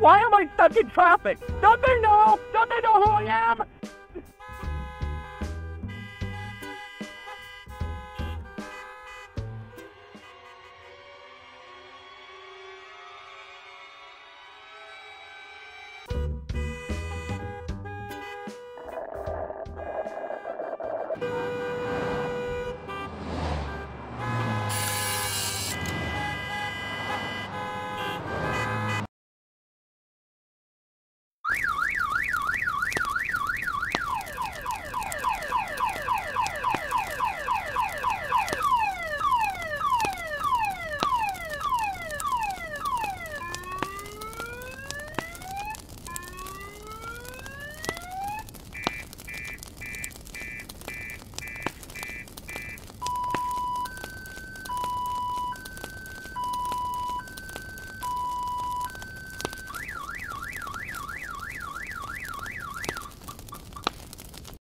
Why am I stuck in traffic? Don't they know? Don't they know who I am?